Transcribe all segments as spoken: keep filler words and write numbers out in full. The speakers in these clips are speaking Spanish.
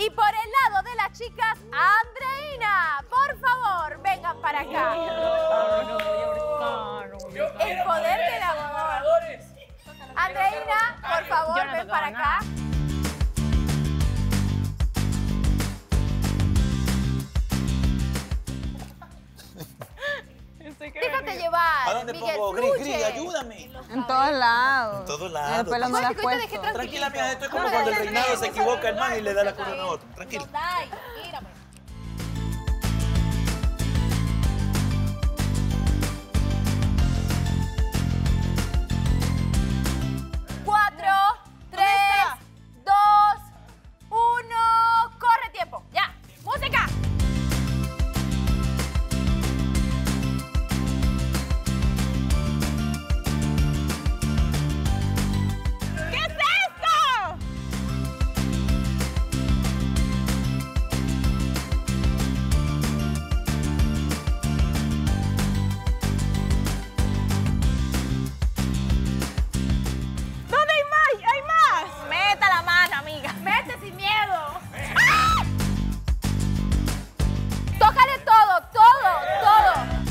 Y por el lado de las chicas, Andreina, por favor, vengan para acá. El poder del amor. Andreina, por favor, ven para acá. Déjate llevar. ¿A dónde Miguel, pongo? Gris, fluye. Gris, ayúdame. En todos lados. En todos El lados. pelo no lo has Ahorita puesto. dejé Tranquila, mija, esto es como No, cuando el no, reinado no, se no, equivoca no, el man y le da la no, corona a otro. Tranquila. Mírame. Cuatro, tres, dos, uno, corre tiempo. Ya, música. ¿Qué es esto? ¿Dónde hay más? ¡Hay más! Meta la mano, amiga. Mete sin miedo. ¡Ah! Tócale todo, todo, todo.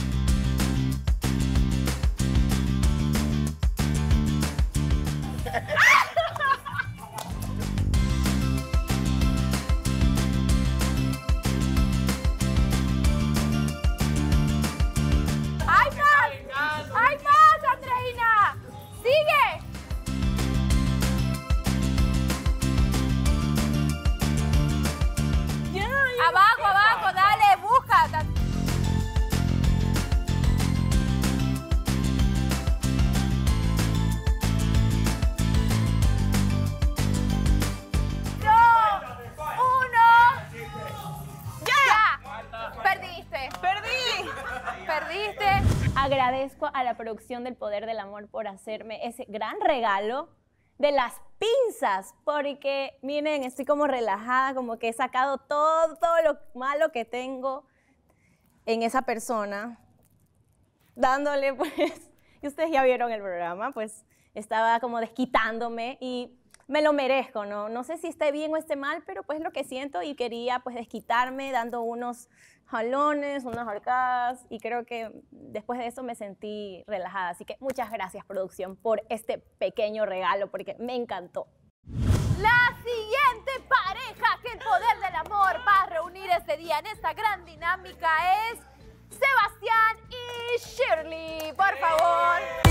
¡Hay más! ¡Hay más, Andreina! ¡Sigue! Abajo, abajo, dale, busca. Dos, uno. Ya. Perdiste. ¡Perdí! Perdiste. Agradezco a la producción del Poder del Amor por hacerme ese gran regalo de las pinzas, porque miren, estoy como relajada, como que he sacado todo, todo lo malo que tengo en esa persona, dándole pues, y ustedes ya vieron el programa, pues estaba como desquitándome y me lo merezco, ¿no? No sé si esté bien o esté mal, pero pues lo que siento y quería pues desquitarme dando unos jalones, unas arcadas y creo que después de eso me sentí relajada. Así que muchas gracias, producción, por este pequeño regalo porque me encantó. La siguiente pareja que el Poder del Amor va a reunir este día en esta gran dinámica es Sebastián y Shirley. Por favor.